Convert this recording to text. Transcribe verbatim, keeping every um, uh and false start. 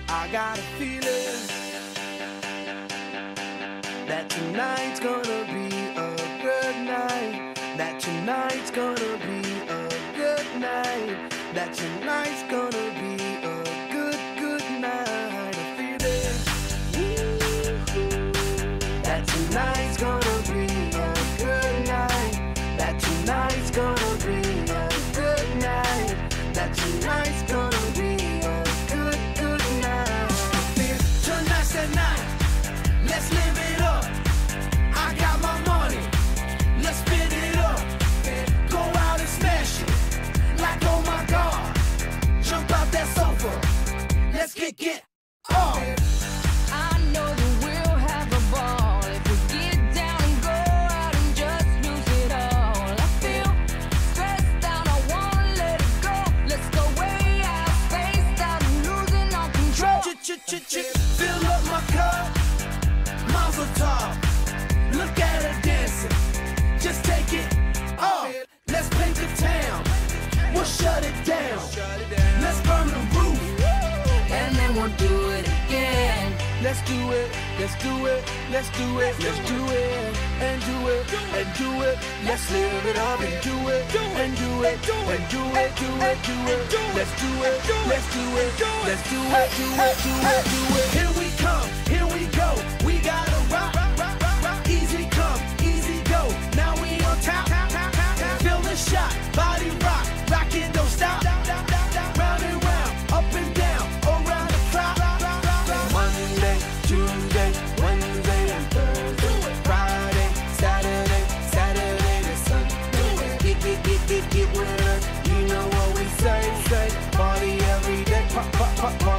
I got a feeling that tonight's gonna be a good night. That tonight's gonna be a good night. That tonight's gonna be a good, good night. I feel it. That tonight's gonna be a good night. That tonight's gonna be a good night. That tonight's gonna be a good, good night. I feel tonight's the night. Let's live it up. I got my money. Let's spin it up. Go out and smash it. Like, oh my God. Jump out that sofa. Let's get it on. I know that we'll have a ball if we get down and go out and just lose it all. I feel stressed out, I wanna let it go. Let's go way out, spaced out and losing all control. Fill up my cup. Mazel tov. Look at her dancing. Just take it off. Let's paint the town. We'll shut it down. Let's burn the roof. And then we'll do it again. Let's do it. Let's do it. Let's do it. Let's do it. And do it. And do it. Let's live it up and do it. And do it. And do it. Do it. Do it. Let's do it. Let's do it. Let's do it. Do it. Do it. Do it. Here we come. Here we go. We gotta rock. Easy come. Easy go. Now we on top. Feel the shot. Body rock. Rockin', don't stop. Round and round. Up and down. Around the clock. Monday, Tuesday, Wednesday, and Thursday. Friday, Saturday, Saturday to Sunday. Get, get, get, get, get with us. You know what we say, say. Party every day. Pop, pop, pop, pop.